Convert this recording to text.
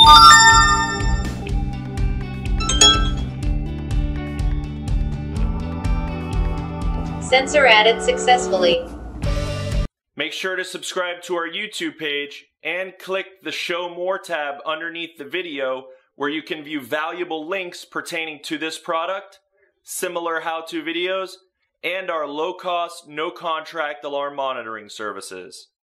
Sensor added successfully. Make sure to subscribe to our YouTube page and click the Show More tab underneath the video where you can view valuable links pertaining to this product, similar how-to videos, and our low-cost, no-contract alarm monitoring services.